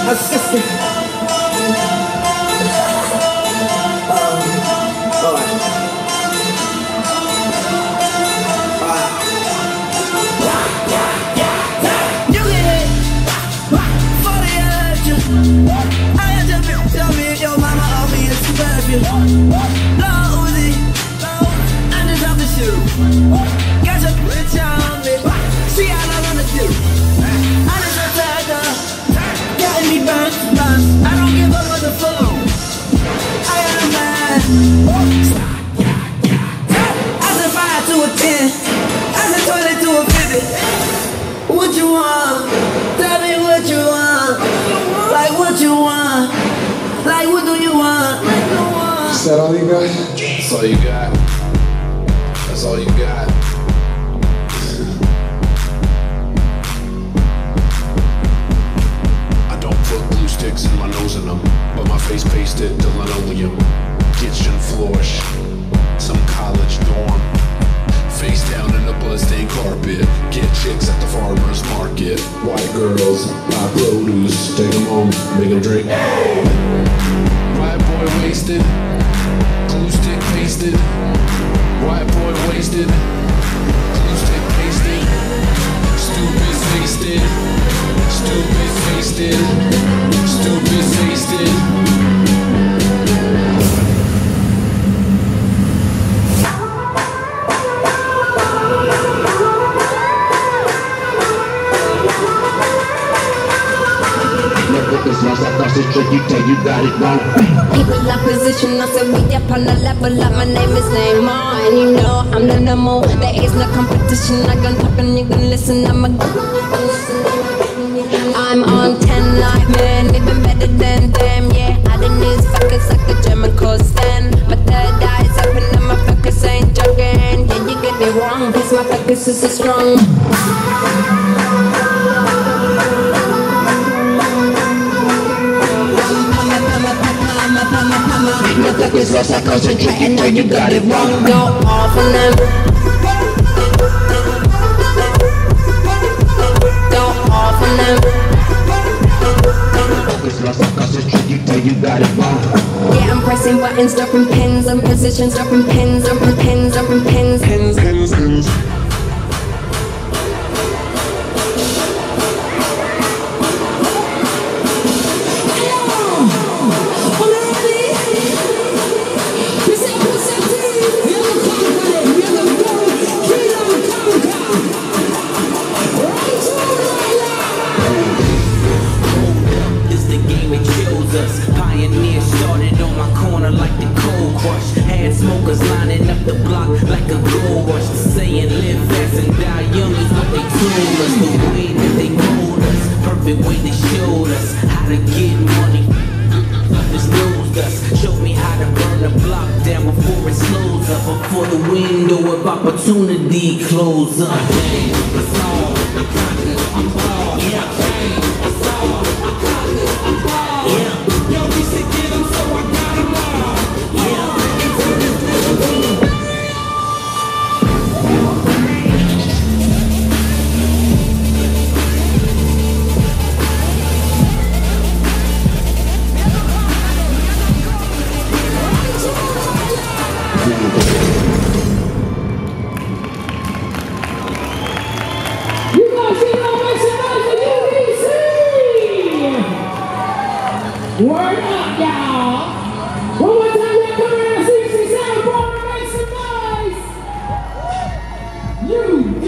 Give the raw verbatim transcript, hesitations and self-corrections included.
assistant. Low Uzi, I just have to shoot. Got your bitch on me, see how I wanna do. I just attacked her, got me bounced, bounced. I don't give up on the phone. I got a man. I said five to a ten, I said twenty to a fifty. What you want? Tell me what you want. Like what you want? Like what do you want? Is that all you got? That's all you got. That's all you got. I don't put glue sticks in my nose in them, but my face pasted to linoleum. Kitchen floors, some college dorm. Face down in the bloodstained carpet. Get chicks at the farmer's market. White girls buy produce, take them home, make them drink. White boy wasted, glue stick pasted. White boy wasted, glue stick pasted. Stupid pasted, stupid pasted, stupid pasted. You got it wrong. People in position, I said we up on the level up. My name is Neymar, and you know I'm the number one. There is no competition. I can talk and you can listen. I'm a I'm on ten like man, even better than them. Yeah, I done these fuckers like a German coast fan. My third eye's open and my focus ain't joking. Yeah, you get it wrong, cause my focus is so strong. No focus lost, I concentrate, you know you got it wrong. Go off on them. Go off on them. Focus lost, I concentrate, you know you got it wrong. Yeah, I'm pressing buttons, dropping pins, I'm positions, dropping pins, dropping pins, dropping pins, pins, pins, pins. Pioneer started on my corner like the cold crush. Had smokers lining up the block like a gold rush. Saying live fast and die young is what they told us. The way that they told us, perfect way they showed us how to get money. Just nosed us, showed me how to burn the block down before it slows up, before the window of opportunity closes up. It's all the content I'm all. Yeah, it's all the content I'm all. Yeah. Yo, we should get them, so I got them all. Yeah. You guys see how much tonight for U B C? Word up, y'all. One more time, y'all come around sixty-seven, boy, make some noise. You